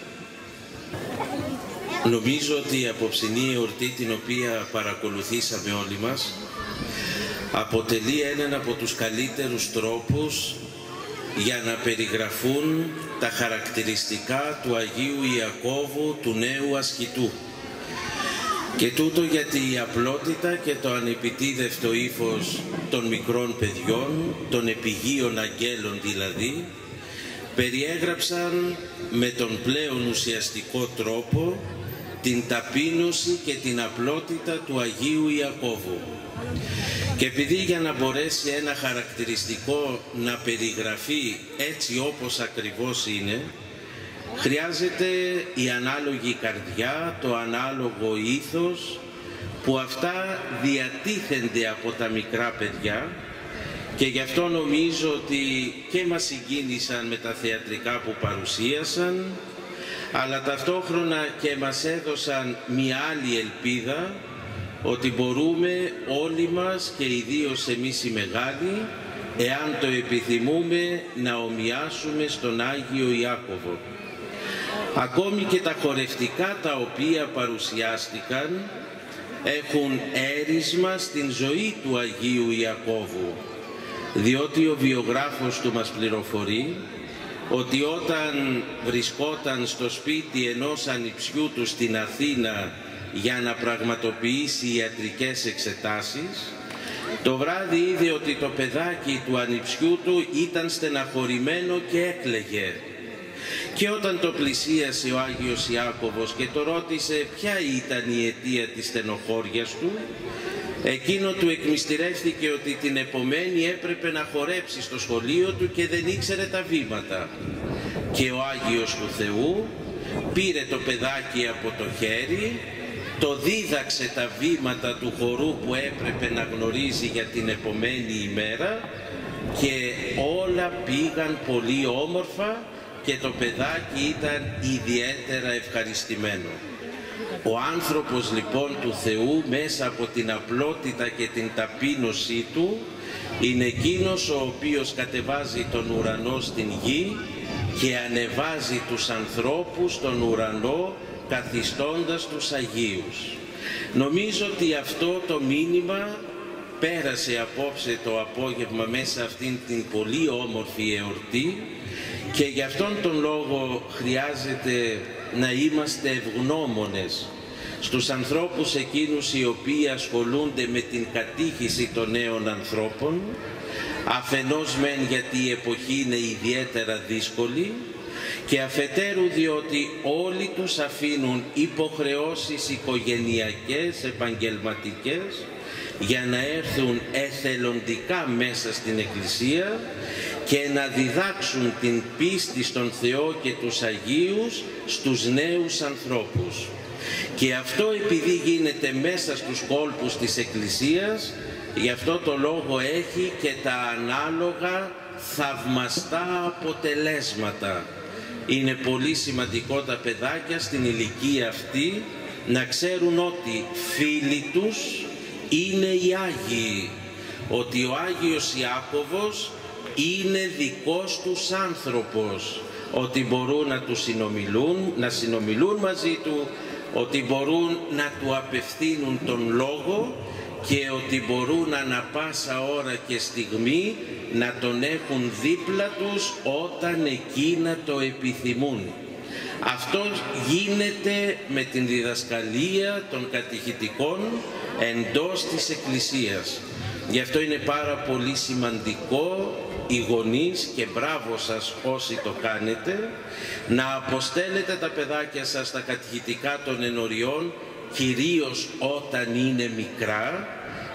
Νομίζω ότι η απόψινή εορτή, την οποία παρακολουθήσαμε όλοι μας, αποτελεί έναν από τους καλύτερους τρόπους για να περιγραφούν τα χαρακτηριστικά του Αγίου Ιακώβου, του νέου ασκητού. Και τούτο γιατί η απλότητα και το ανεπιτίδευτο ύφος των μικρών παιδιών, των επιγείων αγγέλων δηλαδή, περιέγραψαν με τον πλέον ουσιαστικό τρόπο την ταπείνωση και την απλότητα του Αγίου Ιακώβου. Και επειδή για να μπορέσει ένα χαρακτηριστικό να περιγραφεί έτσι όπως ακριβώς είναι, χρειάζεται η ανάλογη καρδιά, το ανάλογο ήθος, που αυτά διατίθενται από τα μικρά παιδιά, και γι' αυτό νομίζω ότι και μας συγκίνησαν με τα θεατρικά που παρουσίασαν, αλλά ταυτόχρονα και μας έδωσαν μια άλλη ελπίδα ότι μπορούμε όλοι μας και ιδίως εμείς οι μεγάλοι, εάν το επιθυμούμε, να ομοιάσουμε στον Άγιο Ιάκωβο. Ακόμη και τα χορευτικά τα οποία παρουσιάστηκαν έχουν έρισμα στην ζωή του Αγίου Ιακώβου, διότι ο βιογράφος του μας πληροφορεί ότι όταν βρισκόταν στο σπίτι ενός ανιψιού του στην Αθήνα για να πραγματοποιήσει ιατρικές εξετάσεις, το βράδυ είδε ότι το παιδάκι του ανιψιού του ήταν στεναχωρημένο και έκλαιγε. Και όταν το πλησίασε ο Άγιος Ιάκωβος και το ρώτησε ποια ήταν η αιτία της στενοχώριας του, εκείνο του εκμυστηρεύτηκε ότι την επομένη έπρεπε να χορέψει στο σχολείο του και δεν ήξερε τα βήματα. Και ο Άγιος του Θεού πήρε το παιδάκι από το χέρι, το δίδαξε τα βήματα του χορού που έπρεπε να γνωρίζει για την επομένη ημέρα και όλα πήγαν πολύ όμορφα και το παιδάκι ήταν ιδιαίτερα ευχαριστημένο. Ο άνθρωπος λοιπόν του Θεού μέσα από την απλότητα και την ταπείνωσή του είναι εκείνος ο οποίος κατεβάζει τον ουρανό στην γη και ανεβάζει τους ανθρώπους στον ουρανό καθιστώντας τους Αγίους. Νομίζω ότι αυτό το μήνυμα πέρασε απόψε το απόγευμα μέσα αυτήν την πολύ όμορφη εορτή και γι' αυτόν τον λόγο χρειάζεται να είμαστε ευγνώμονες στους ανθρώπους εκείνους οι οποίοι ασχολούνται με την κατήχηση των νέων ανθρώπων, αφενός μεν γιατί η εποχή είναι ιδιαίτερα δύσκολη και αφετέρου διότι όλοι τους αφήνουν υποχρεώσεις οικογενειακές, επαγγελματικές για να έρθουν εθελοντικά μέσα στην Εκκλησία και να διδάξουν την πίστη στον Θεό και τους Αγίους στους νέους ανθρώπους. Και αυτό επειδή γίνεται μέσα στους κόλπους της Εκκλησίας, γι' αυτό το λόγο έχει και τα ανάλογα θαυμαστά αποτελέσματα. Είναι πολύ σημαντικό τα παιδάκια στην ηλικία αυτή να ξέρουν ότι φίλοι τους είναι οι Άγιοι, ότι ο Άγιος Ιάκωβος είναι δικός τους άνθρωπος, ότι μπορούν να του συνομιλούν, να συνομιλούν μαζί του, ότι μπορούν να του απευθύνουν τον λόγο και ότι μπορούν ανα πάσα ώρα και στιγμή να τον έχουν δίπλα τους όταν εκείνα το επιθυμούν. Αυτό γίνεται με την διδασκαλία των κατηχητικών εντός της Εκκλησίας. Γι' αυτό είναι πάρα πολύ σημαντικό οι γονείς, και μπράβο σας όσοι το κάνετε, να αποστέλλετε τα παιδάκια σας στα κατηχητικά των ενωριών, κυρίως όταν είναι μικρά,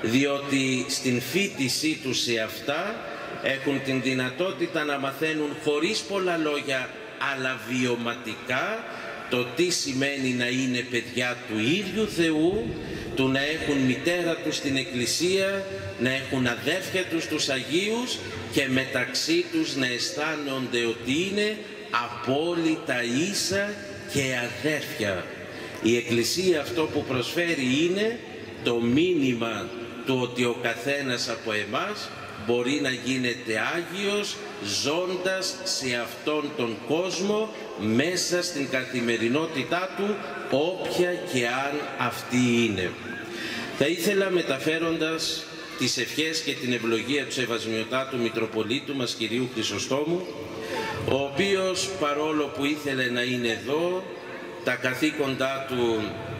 διότι στην φοιτησή τους σε αυτά έχουν την δυνατότητα να μαθαίνουν χωρίς πολλά λόγια, αλλά βιωματικά, το τι σημαίνει να είναι παιδιά του ίδιου Θεού, του να έχουν μητέρα τους στην Εκκλησία, να έχουν αδέρφια τους τους Αγίους και μεταξύ τους να αισθάνονται ότι είναι απόλυτα ίσα και αδέρφια. Η Εκκλησία αυτό που προσφέρει είναι το μήνυμα του ότι ο καθένας από εμάς μπορεί να γίνεται Άγιος ζώντας σε αυτόν τον κόσμο μέσα στην καθημερινότητά του, όποια και αν αυτή είναι. Θα ήθελα, μεταφέροντας τις ευχές και την ευλογία του Σεβασμιωτάτου Μητροπολίτου μας Κυρίου Χρυσοστόμου, ο οποίος παρόλο που ήθελε να είναι εδώ, τα καθήκοντά του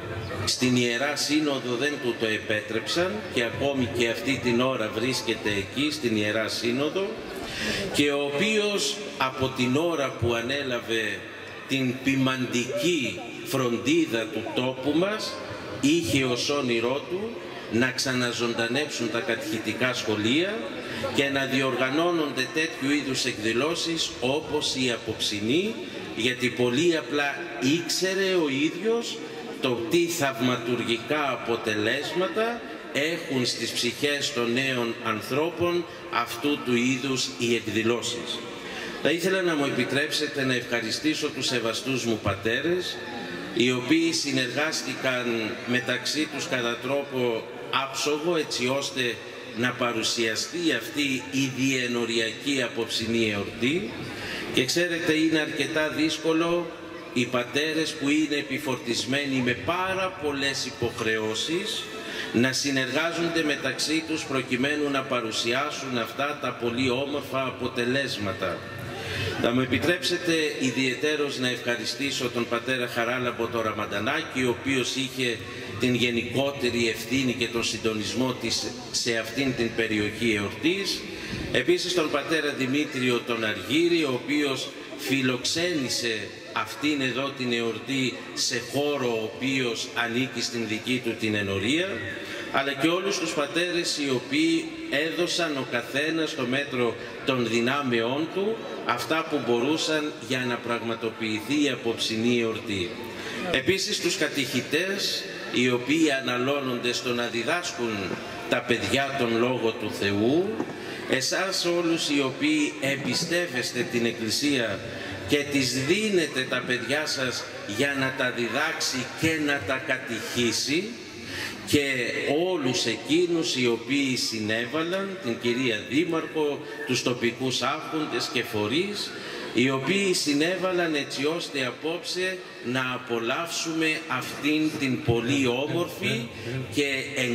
στην Ιερά Σύνοδο δεν του το επέτρεψαν και ακόμη και αυτή την ώρα βρίσκεται εκεί στην Ιερά Σύνοδο, και ο οποίος από την ώρα που ανέλαβε την ποιμαντική φροντίδα του τόπου μας είχε ως όνειρό του να ξαναζωντανέψουν τα κατηχητικά σχολεία και να διοργανώνονται τέτοιου είδους εκδηλώσεις όπως η απόψινή, γιατί πολύ απλά ήξερε ο ίδιος το τι θαυματουργικά αποτελέσματα έχουν στις ψυχές των νέων ανθρώπων αυτού του είδους οι εκδηλώσεις. Θα ήθελα να μου επιτρέψετε να ευχαριστήσω τους σεβαστούς μου πατέρες, οι οποίοι συνεργάστηκαν μεταξύ τους κατά τρόπο άψογο, έτσι ώστε να παρουσιαστεί αυτή η διενοριακή απόψινή εορτή. Και ξέρετε, είναι αρκετά δύσκολο οι πατέρες που είναι επιφορτισμένοι με πάρα πολλές υποχρεώσεις να συνεργάζονται μεταξύ τους προκειμένου να παρουσιάσουν αυτά τα πολύ όμορφα αποτελέσματα. Θα μου επιτρέψετε ιδιαιτέρως να ευχαριστήσω τον πατέρα Χαράλαμπο το Ραμαντανάκη, ο οποίος είχε την γενικότερη ευθύνη και τον συντονισμό της σε αυτήν την περιοχή εορτής. Επίσης τον πατέρα Δημήτριο τον Αργύρη, ο οποίος φιλοξένησε αυτήν εδώ την εορτή σε χώρο ο οποίος ανήκει στην δική του την ενορία, αλλά και όλους τους πατέρες οι οποίοι έδωσαν ο καθένας στο μέτρο των δυνάμεών του αυτά που μπορούσαν για να πραγματοποιηθεί η απόψινή εορτή. Επίσης τους κατηχητές, οι οποίοι αναλώνονται στο να διδάσκουν τα παιδιά τον Λόγο του Θεού, εσάς όλους οι οποίοι εμπιστεύεστε την Εκκλησία και τις δίνετε τα παιδιά σας για να τα διδάξει και να τα κατηχήσει, και όλους εκείνους οι οποίοι συνέβαλαν, την κυρία Δήμαρχο, τους τοπικούς άρχοντες και φορείς, οι οποίοι συνέβαλαν έτσι ώστε απόψε να απολαύσουμε αυτήν την πολύ όμορφη και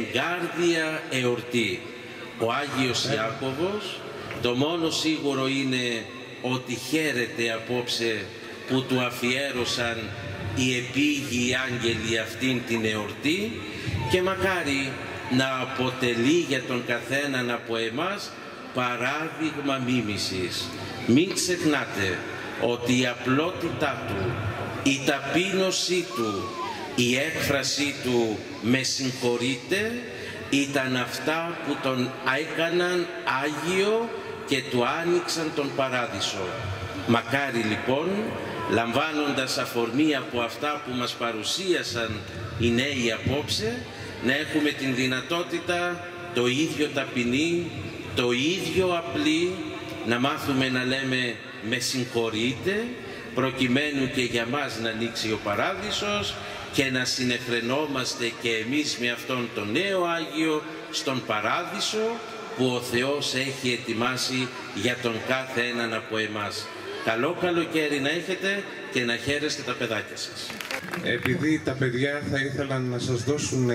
εγκάρδια εορτή. Ο Άγιος Ιάκωβος, το μόνο σίγουρο είναι ότι χαίρεται απόψε που του αφιέρωσαν οι επίγειοι άγγελοι αυτήν την εορτή, και μακάρι να αποτελεί για τον καθέναν από εμάς παράδειγμα μίμησης. Μην ξεχνάτε ότι η απλότητά του, η ταπείνωσή του, η έκφρασή του «με συγχωρείτε» ήταν αυτά που τον έκαναν Άγιο και του άνοιξαν τον Παράδεισο. Μακάρι λοιπόν, λαμβάνοντας αφορμή από αυτά που μας παρουσίασαν οι νέοι απόψε, να έχουμε την δυνατότητα το ίδιο ταπεινή, το ίδιο απλή, να μάθουμε να λέμε «με συγχωρείτε», προκειμένου και για μας να ανοίξει ο Παράδεισος και να συνεφρενόμαστε και εμείς με αυτόν τον νέο Άγιο στον Παράδεισο που ο Θεός έχει ετοιμάσει για τον κάθε έναν από εμάς. Καλό καλοκαίρι να έχετε και να χαίρεστε τα παιδάκια σας. Επειδή τα παιδιά θα ήθελαν να σας δώσουν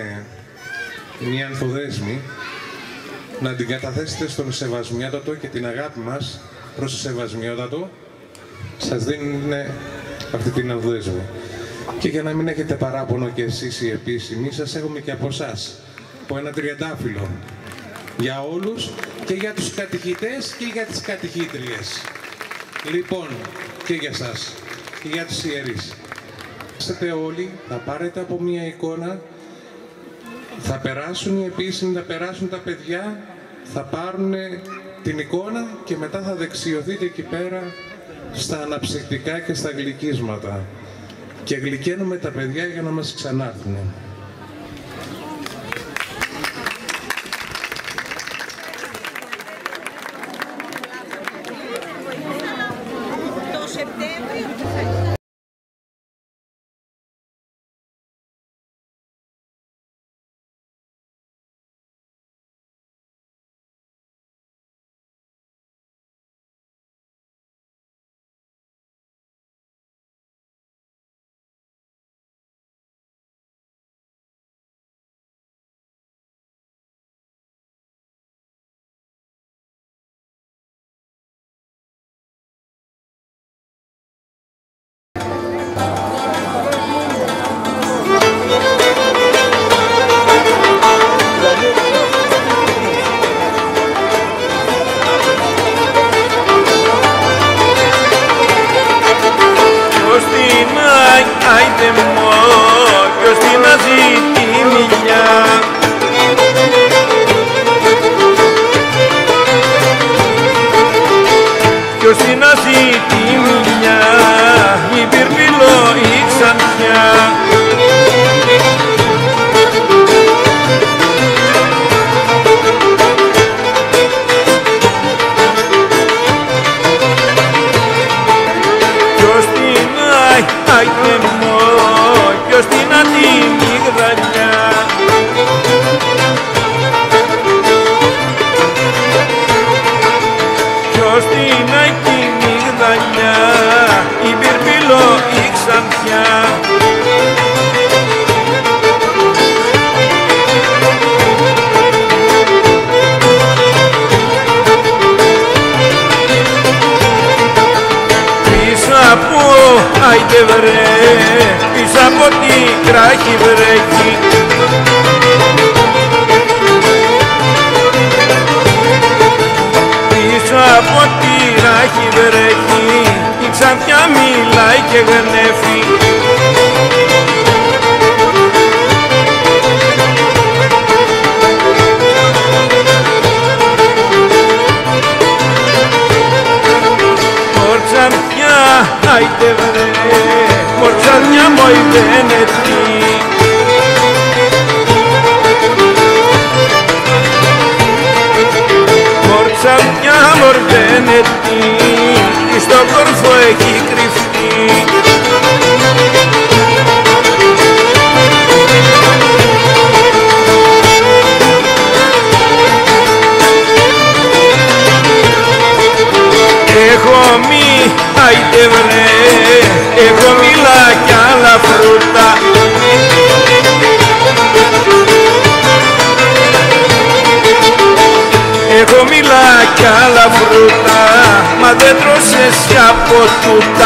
μια ανθοδέσμη, να την καταθέσετε στον Σεβασμιότατο και την αγάπη μας προς το Σεβασμιότατο, σας δίνουν αυτή την ανθοδέσμη. Και για να μην έχετε παράπονο και εσείς οι επίσημοι, σας έχουμε και από εσάς, από ένα τριαντάφυλλο, για όλους και για τους κατηχητές και για τις κατηχήτριες. Λοιπόν, και για σας και για τους ιερείς. Είστε όλοι, θα πάρετε από μία εικόνα, θα περάσουν οι επίσημοι, θα περάσουν τα παιδιά, θα πάρουν την εικόνα και μετά θα δεξιωθείτε εκεί πέρα στα αναψυκτικά και στα γλυκίσματα. Και γλυκαίνουμε τα παιδιά για να μας ξανάρθουν. τη μυγδαλιά. Ποιος την άκη μυγδαλιά, η Πυρπύλο η Ξανθιά. Από άιτε βρε, πίσω από την κράχη βρέχει. Πίσω από την κράχη βρέχει, η Ξανθιά μιλάει και γνέφει. Άιτε βρε, μορτσαδιά μου ιδένετη. Μορτσαδιά μορδένετη, στο κόρφο έχει κρυφτεί. Έχω μη, άιτε βρε, έχω μήλα κι άλλα φρούτα. Έχω μήλα κι άλλα φρούτα, μα δεν τρως εσύ από τούτα.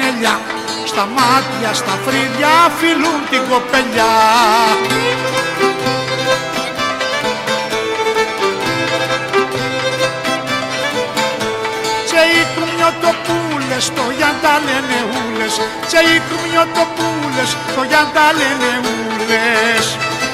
πινελιά, στα μάτια, στα φρύδια φιλούν την κοπελιά. Και οι κουμιωτοπούλες το γιάντα λένε ούλες, και οι κουμιωτοπούλες το γιάντα λένε ούλες.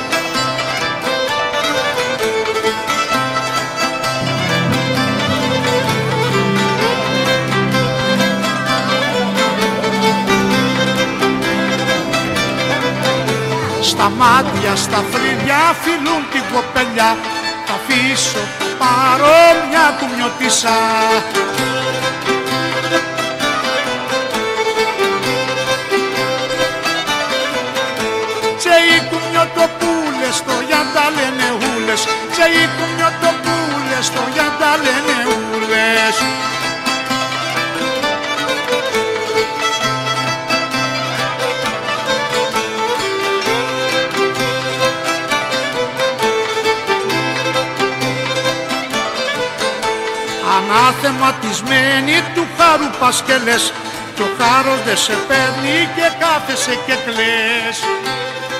Στα μάτια, στα φρύδια φιλούν την κοπελιά, θα αφήσω, πάρω μια κουμιωτισά. Και οι κουμιωτοπούλες το γιάντα λένε ούλες, και οι κουμιωτοπούλες το γιάντα λένε ούλες. Αναθεματισμένη του χάρου πας και λες, κι ο χάρος δεν σε παίρνει και κάθεσαι και κλαις.